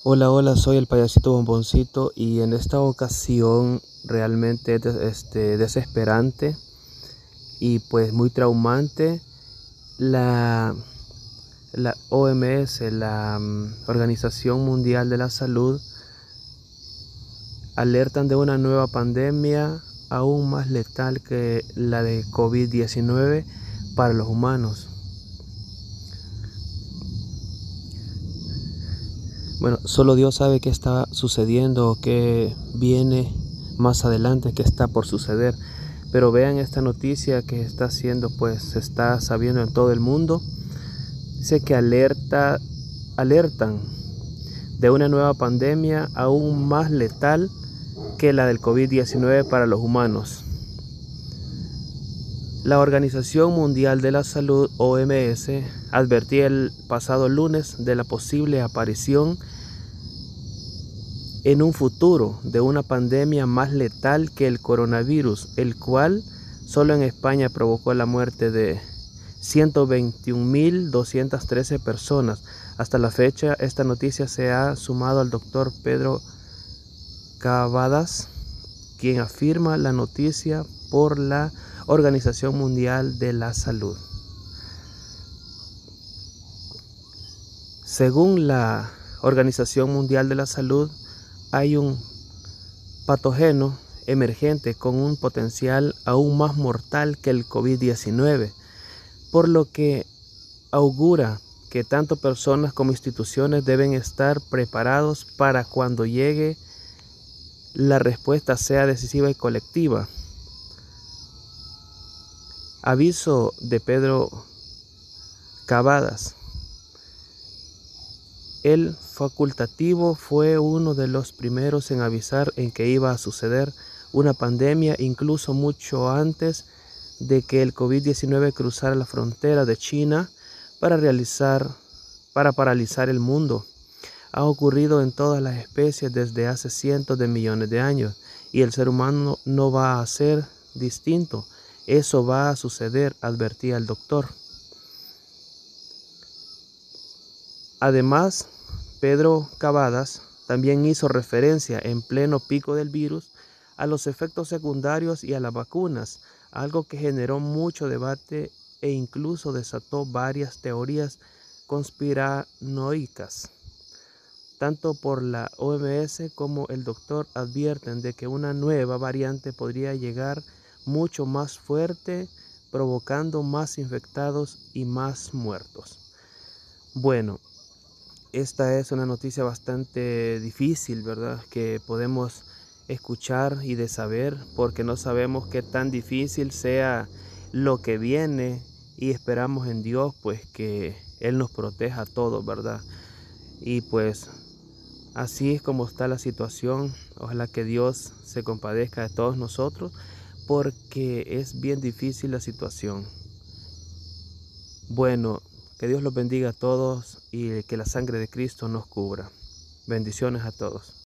Hola, hola, soy el payasito Bomboncito y en esta ocasión realmente es desesperante y pues muy traumante. La, la OMS, Organización Mundial de la Salud, alertan de una nueva pandemia aún más letal que la de COVID-19 para los humanos. Bueno, solo Dios sabe qué está sucediendo o qué viene más adelante, qué está por suceder. Pero vean esta noticia que está haciendo, pues se está sabiendo en todo el mundo. Dice que alertan de una nueva pandemia aún más letal que la del COVID-19 para los humanos. La Organización Mundial de la Salud, OMS, advertía el pasado lunes de la posible aparición en un futuro de una pandemia más letal que el coronavirus, el cual solo en España provocó la muerte de 121.213 personas. Hasta la fecha, esta noticia se ha sumado al doctor Pedro Cavadas, quien afirma la noticia por la Organización Mundial de la Salud. Según la Organización Mundial de la Salud, hay un patógeno emergente con un potencial aún más mortal que el COVID-19, por lo que augura que tanto personas como instituciones deben estar preparados para cuando llegue la respuesta sea decisiva y colectiva. Aviso de Pedro Cavadas. El facultativo fue uno de los primeros en avisar en que iba a suceder una pandemia, incluso mucho antes de que el COVID-19 cruzara la frontera de China para paralizar el mundo. Ha ocurrido en todas las especies desde hace cientos de millones de años y el ser humano no va a ser distinto. Eso va a suceder, advertía el doctor. Además, Pedro Cavadas también hizo referencia en pleno pico del virus a los efectos secundarios y a las vacunas, algo que generó mucho debate e incluso desató varias teorías conspiranoicas. Tanto por la OMS como el doctor advierten de que una nueva variante podría llegar mucho más fuerte, provocando más infectados y más muertos. Bueno, esta es una noticia bastante difícil, ¿verdad? Que podemos escuchar y de saber, porque no sabemos qué tan difícil sea lo que viene y esperamos en Dios, pues que Él nos proteja a todos, ¿verdad? Y pues así es como está la situación. Ojalá que Dios se compadezca de todos nosotros, porque es bien difícil la situación. Bueno, que Dios los bendiga a todos y que la sangre de Cristo nos cubra. Bendiciones a todos.